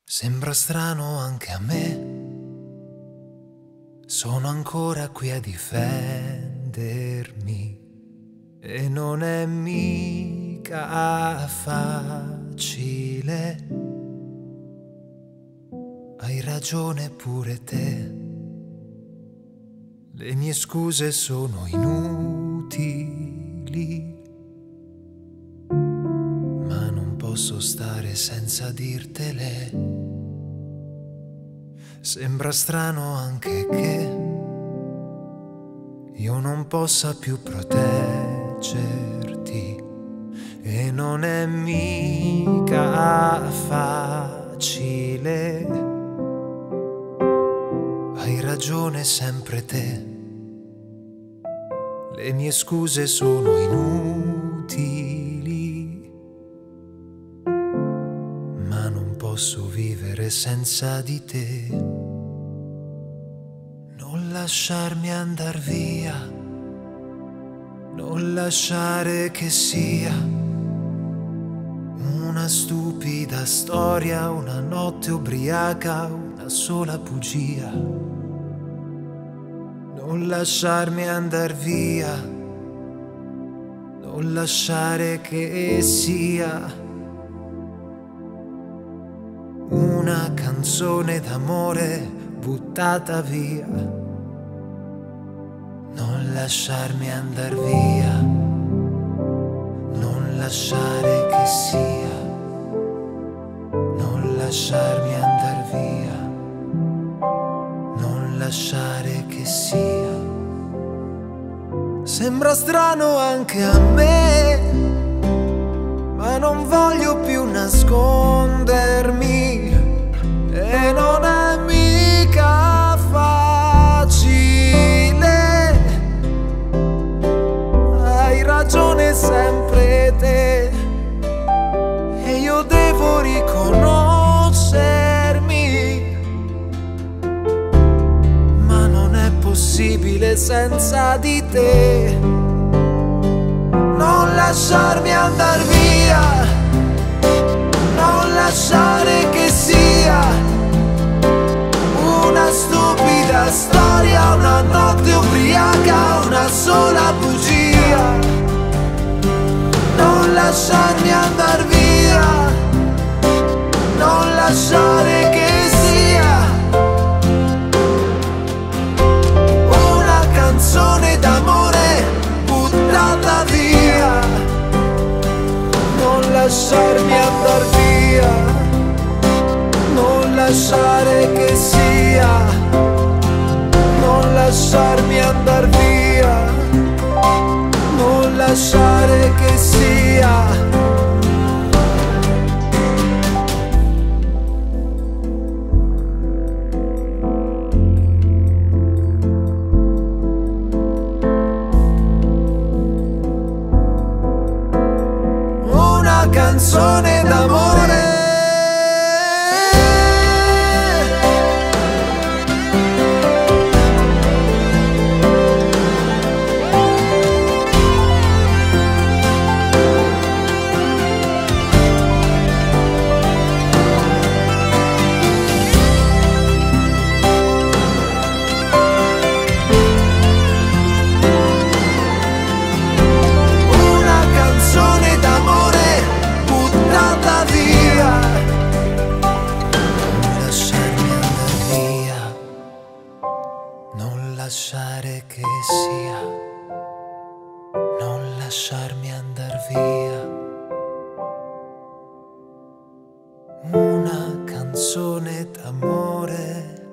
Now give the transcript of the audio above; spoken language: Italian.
Sembra strano anche a me, sono ancora qui a difendermi e non è mica facile. Hai ragione pure te, le mie scuse sono inutili, ma non posso stare senza dirtele. Sembra strano anche che io non possa più proteggerti e non è mica facile. Hai ragione sempre te, le mie scuse sono inutili, ma non posso vivere senza di te. Non lasciarmi andar via, non lasciare che sia una stupida storia, una notte ubriaca, una sola bugia. Non lasciarmi andar via, non lasciare che sia una canzone d'amore buttata via. Non lasciarmi andar via, non lasciare che sia, non lasciarmi andar via, non lasciare che sia. Sembra strano anche a me, ma non voglio più nascondermi e non è mica facile. Hai ragione sempre te e io devo riconoscermi, ma non è possibile senza di te. Non lasciarmi andar via, non lasciare che sia una stupida storia, una notte ubriaca, una sola bugia. Non lasciarmi andar via, non lasciare che sia una canzone d'amore buttata via. Non lasciarmi andar via, non lasciare che sia, non lasciarmi andar via, non lasciare che sia. Una canzone d'amore. Non lasciare che sia, non lasciarmi andar via, una canzone d'amore.